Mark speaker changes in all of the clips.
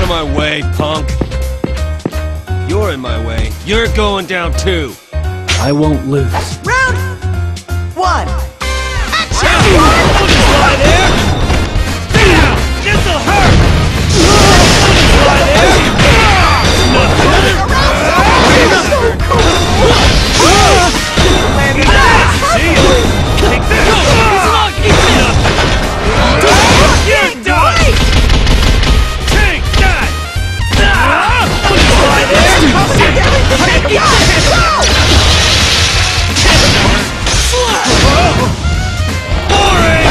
Speaker 1: of my way, punk. You're in my way. You're going down too.
Speaker 2: I won't lose.
Speaker 3: Round 1. Action!
Speaker 1: Fly there! Down! This'll hurt! Fly there! See ya! Take this! You're done! Take that! Fly there! Boring!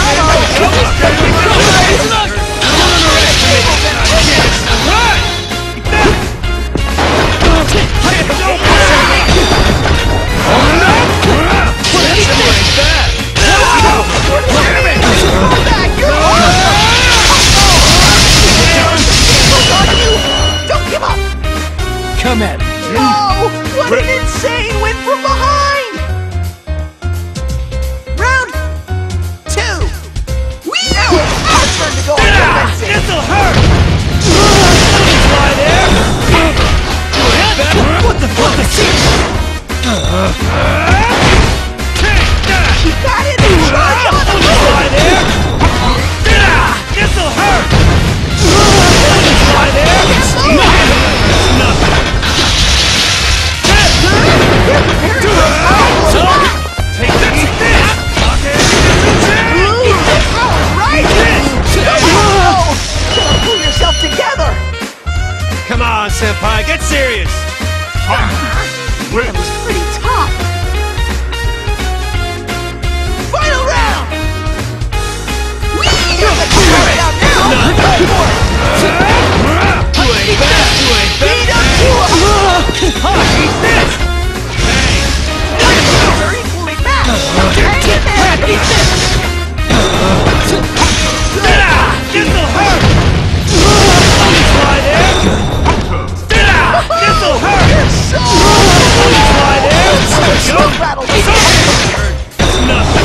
Speaker 2: Come at me.
Speaker 3: No! What an insane win from behind! Round 2. Now it's our turn to go offensive.
Speaker 1: This'll hurt! Fly there! What the fuck is this? Take that!
Speaker 3: You got it!
Speaker 1: Fly there! This'll hurt! Fly there! Nothing! Take this!
Speaker 3: Right! Pull yourself together!
Speaker 1: Come on, senpai, get serious!
Speaker 3: That was pretty tough! Final round! Beat up to
Speaker 1: Eat this!
Speaker 3: They're equally matched! Eat this!
Speaker 1: This'll hurt! Fly there! This'll hurt!
Speaker 3: You're so
Speaker 1: Fly there!
Speaker 3: so rattled!
Speaker 1: Nothing!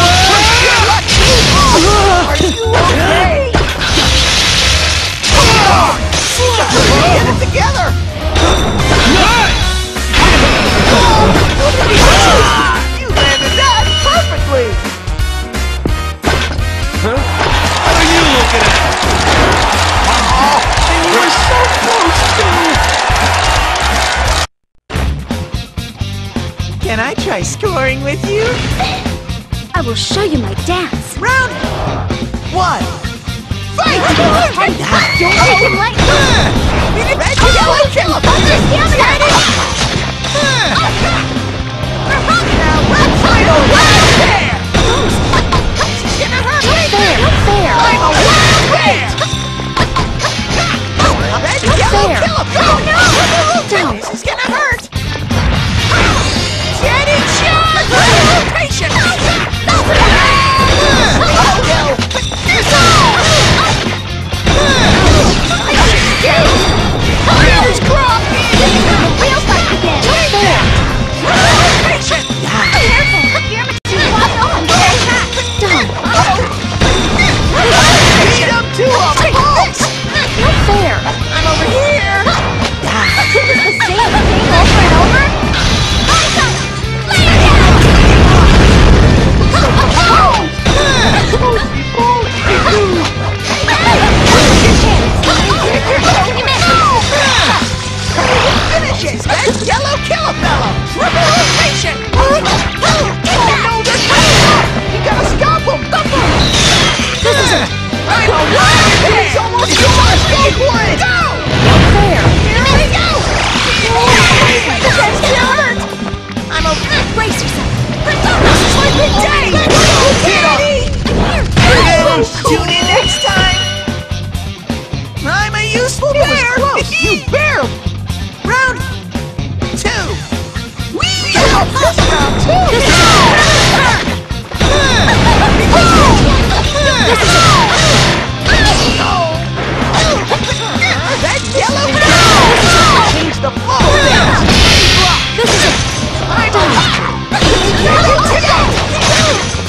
Speaker 3: Are you okay? Get it together! You landed that perfectly!
Speaker 1: Huh? What are you looking at?
Speaker 3: They were so close to... Can I try scoring with you?
Speaker 4: I will show you my dance.
Speaker 3: Round 1. Fight!
Speaker 4: Don't take him like
Speaker 3: Red, yellow, kill him! Now let's fight a wild bear! She's gonna hurt me!
Speaker 4: fair.
Speaker 3: I'm a wild bear! Red, yellow,
Speaker 4: fair.
Speaker 3: kill him! Oh no!
Speaker 4: Don't.
Speaker 3: This is gonna hurt! Jenny, shot! Patient! Oh no! Wheels crop!
Speaker 4: Wheels fight again. Fair.
Speaker 3: Patient!
Speaker 4: Careful. Your machine lost on. Don't.
Speaker 3: Beat him to a pulp!
Speaker 4: Not fair.
Speaker 3: I'm over here!
Speaker 4: This is the same thing over and over.
Speaker 3: Finish it! Red, yellow, kill a fellow! Triple rotation! Oh no, they're coming! You gotta stop them! This is it! I'm a wild bear! It's almost yours! Go for it! Go!
Speaker 4: Fair.
Speaker 3: Here we go! This is hurt! I'm a...
Speaker 4: Brace yourself.
Speaker 3: This is my big day! Daddy! Tune in next time! I'm a useful bear! It was close! You bear! Round 2! Whee! This round 2! This is Red, yellow, change the flow! This is it! I'm a...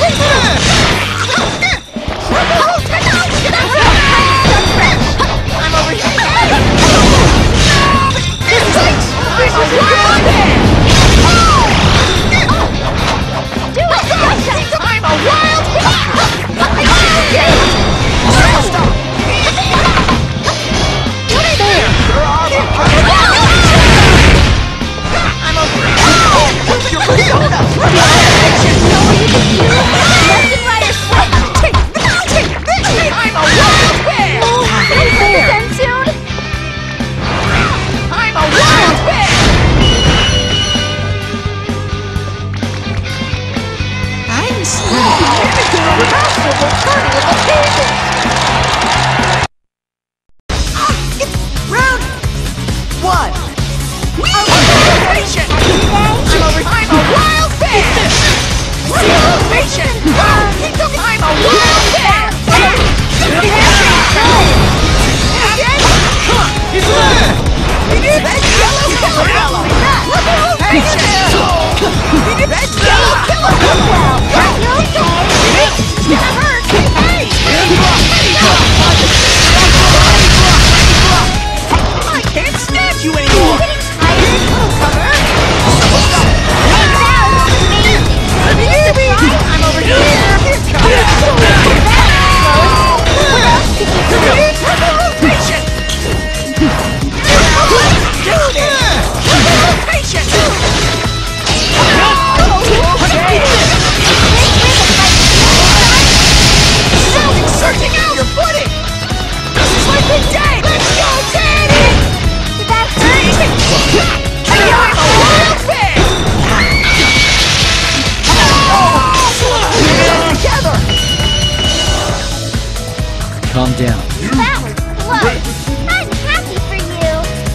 Speaker 2: down.
Speaker 4: That was close. I'm happy for you.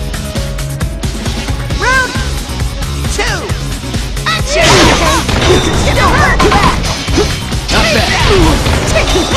Speaker 3: Round 2. Action! It's gonna hurt back.
Speaker 2: Not bad.
Speaker 3: Take this.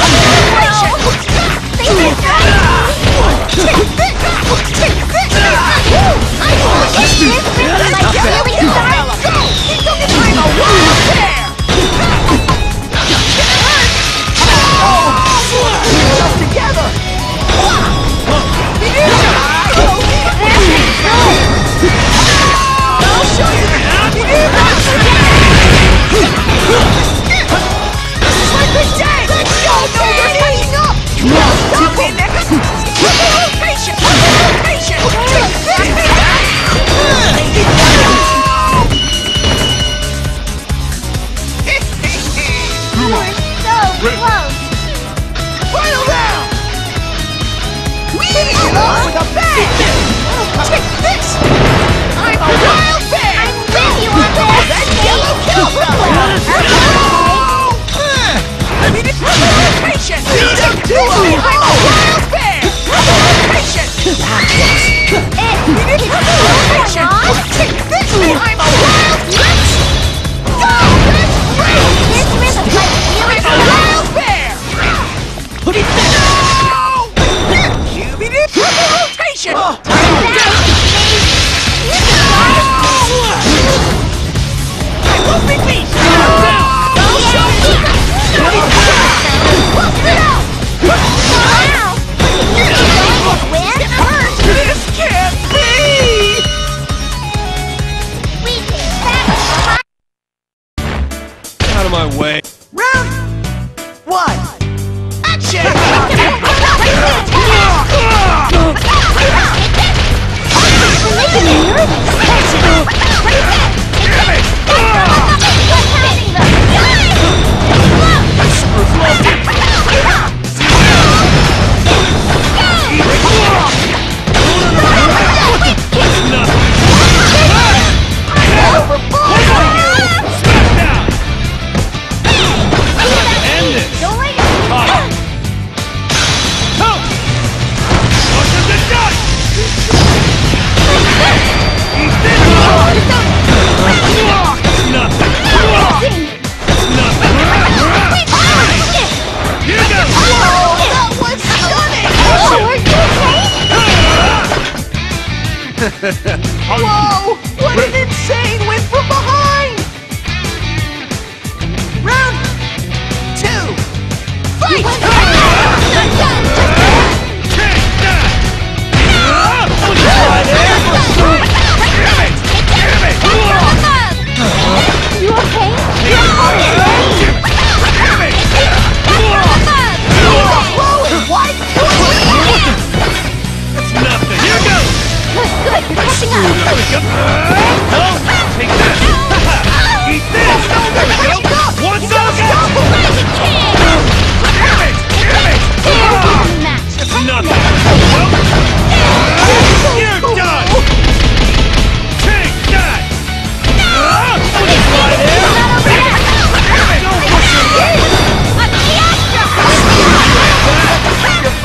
Speaker 1: Out of my way.
Speaker 3: Round 1. Action! Whoa! What an insane win from behind! Round 2. Fight!
Speaker 4: You okay?
Speaker 1: That's nothing. Here goes.
Speaker 4: Good, you're catching up.
Speaker 1: Take that. Eat this. There we go. One That's nothing. You're done. Take that.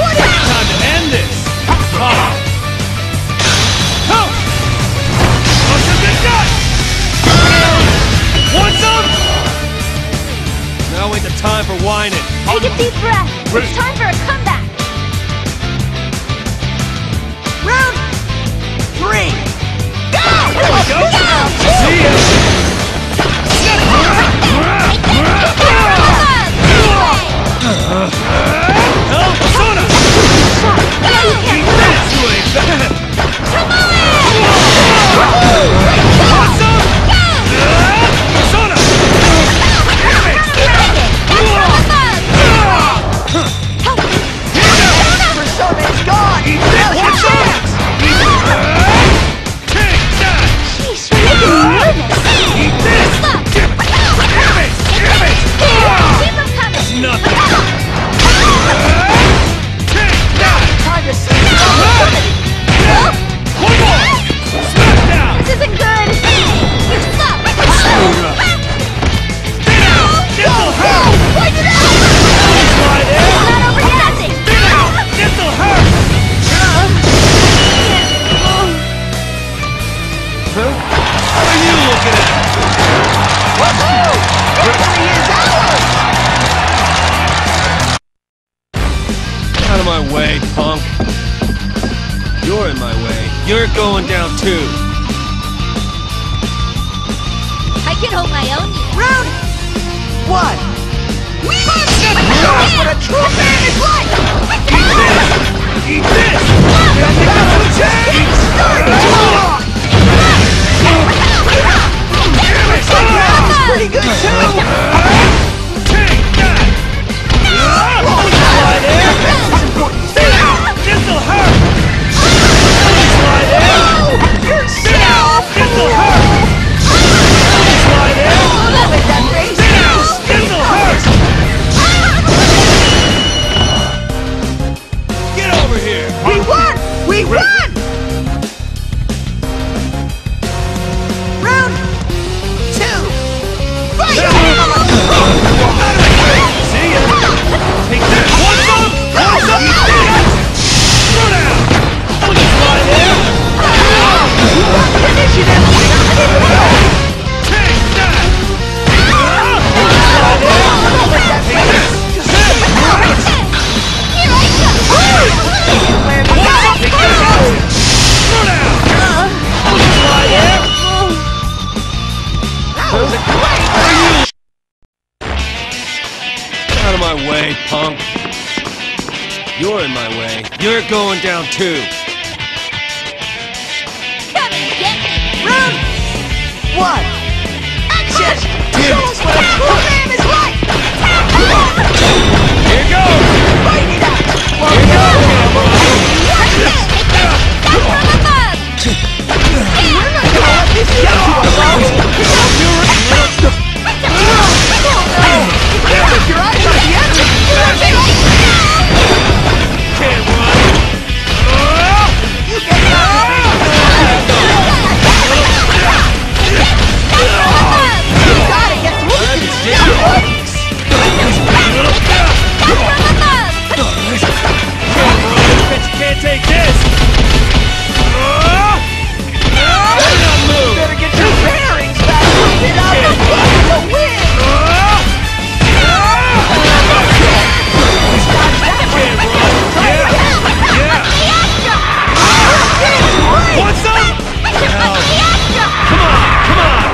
Speaker 1: Time to end this. of my way, punk. You're in my way. You're going down too.
Speaker 4: I can hold my own.
Speaker 3: Round one. That's what a true man is like!
Speaker 1: Eat this!
Speaker 3: That's pretty good too!
Speaker 1: Take that! This'll hurt! Slide in!
Speaker 3: Yourself!
Speaker 1: This'll hurt! Slide in!
Speaker 3: With that face!
Speaker 1: This'll hurt! Get over here!
Speaker 3: We won! We won! Round two! Fight!
Speaker 1: See ya! Take that! What's up? What's up? Throw down! Don't you slide in!
Speaker 3: Initiative!
Speaker 1: Take that! Slide in! Take this! What's up? Take that! Throw down! Don't you slide in! Out of my way, punk. You're in my way. You're going down too.
Speaker 4: Come and get me.
Speaker 3: Round one! Action! Show us what a true man is like!
Speaker 1: Here goes!
Speaker 3: Fight it out!
Speaker 1: Here goes!
Speaker 3: We're not gonna let this get to us, are we? Keep your eyes on the enemy!
Speaker 1: Can't run!
Speaker 3: You get You gotta get through these
Speaker 1: Can't take this!
Speaker 3: Better get your bearings back! Get out of the win!
Speaker 1: What's up? Come on!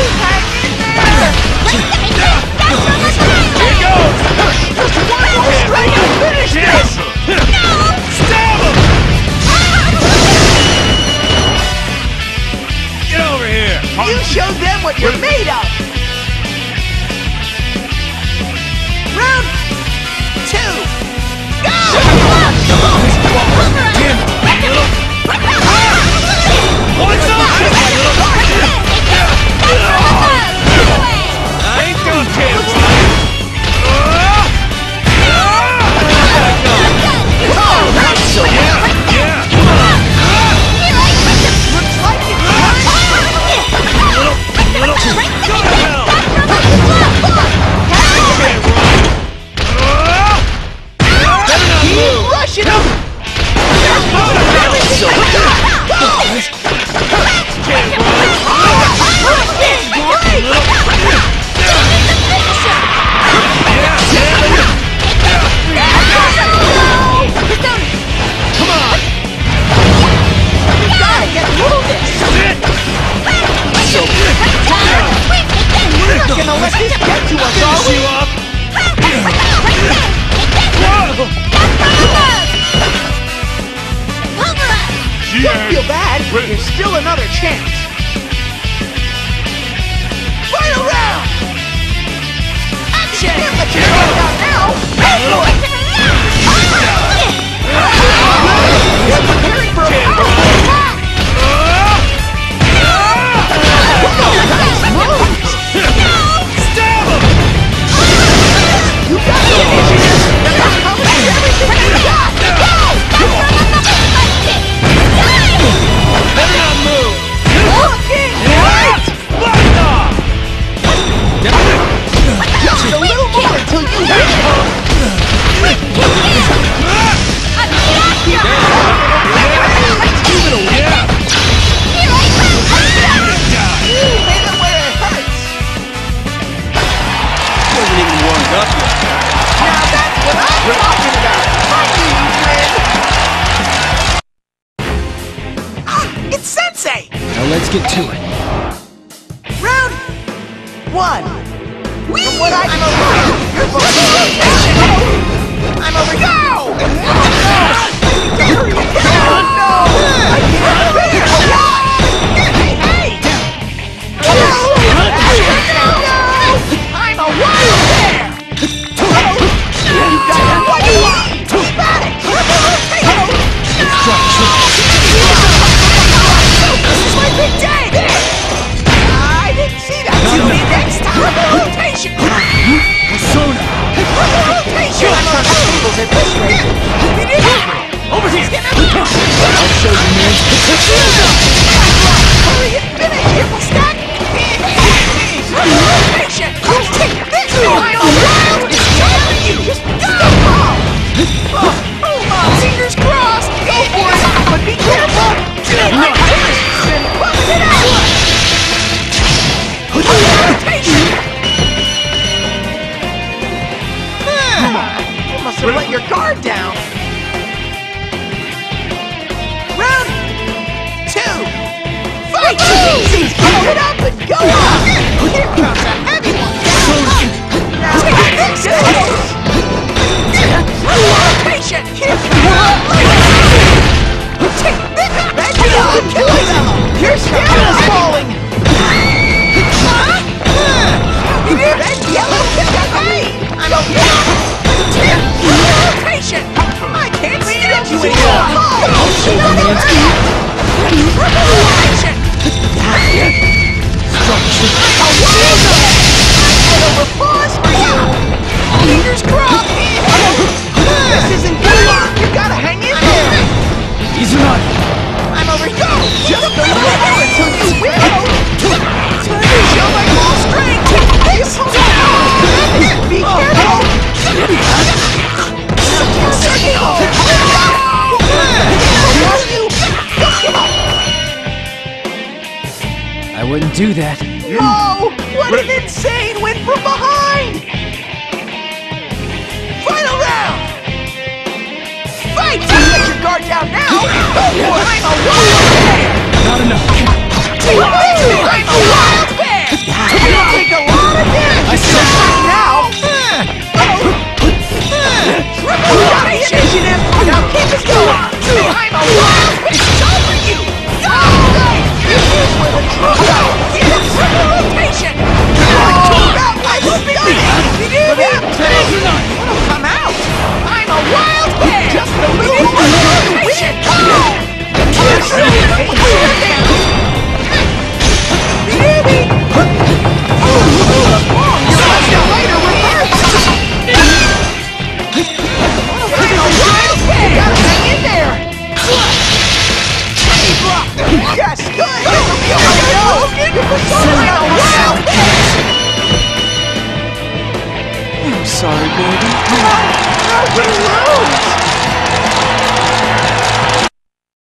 Speaker 1: Here goes!
Speaker 3: Just one more strike and finish this!
Speaker 1: Stab him! Get over here!
Speaker 3: You show them what you're made of! Round two! Go!
Speaker 1: What's up? I ain't gonna can't run! Yeah! Come on!
Speaker 3: Looks like it's
Speaker 1: Go to hell! Can't run! Better not
Speaker 3: Keep
Speaker 1: move!
Speaker 3: rushing them!
Speaker 1: Go! Can't run! Come on!
Speaker 3: We gotta get through this!
Speaker 1: Sit!
Speaker 3: We're not gonna let this get to us, are
Speaker 1: Finish
Speaker 3: we?
Speaker 1: you up!
Speaker 3: Don't feel bad, there's still another chance! Final round! Action! Can't let your guard down now! Go for it! You're preparing for a powerful attack! Nice moves!
Speaker 1: Stab him!
Speaker 3: You got the initiative! How much everything you got!
Speaker 1: Better not move!
Speaker 3: Looking right!
Speaker 1: Blast off!
Speaker 3: Just a little more until you hit!
Speaker 2: get to it.
Speaker 3: Round 1. From what I can see, you're supposed to rotation. I'm over. Go! Hurry up! Oh, no! I can't bear it! Hey! I'm a wild bear! You got what you want! Dramatic! This is my big day! I didn't see that! Tune in next time! Rotation!
Speaker 2: Persona!
Speaker 3: Rotation! I'm on tables at this rate!
Speaker 1: Over here!
Speaker 2: I'll show you man's potential!
Speaker 3: Hurry and finish it! Stack! Rotation! Take this! I'm a wild bear! You just go! Fingers crossed! Go for it! But be careful! My goodness! Then bust it out! Rotation! You must have let your guard down! Round 2! Fight! Keep it up and go on! Here comes a heavy one! Now take this! Rotation! Here comes take this! Red yellow! Killing them! Your skin is falling! Red yellow! Hey! I'm okay! Rotation! I can't stand you anymore!
Speaker 2: I'll show you man's
Speaker 3: Rotation! I'm over pause for you! Fingers crossed! This isn't good! You gotta hang in there!
Speaker 2: Easy on.
Speaker 3: I'm over here! Just a little more until you will! Time to show my full strength! This be careful!
Speaker 2: I wouldn't do that.
Speaker 3: Oh, what an insane win from behind! Final round! Fight! Let your guard down now! I'm a wild bear!
Speaker 2: Not enough.
Speaker 3: I'm a wild bear! It'll take a lot of damage! I still fight now! Triple initiative! Now keep it going! I'm a wild bear! It's over you! Go! Here's where the truth goes! Triple rotation! That was big! What'll come out? I'm a wild bear! Just a little rotation! Yes, good!
Speaker 2: I'm sorry, baby.